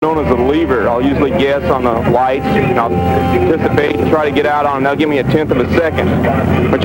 known as a lever. I'll usually guess on the lights, and I'll anticipate and try to get out on them. They'll give me a tenth of a second, which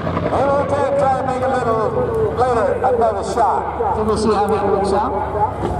another shot. Can we see how that works out?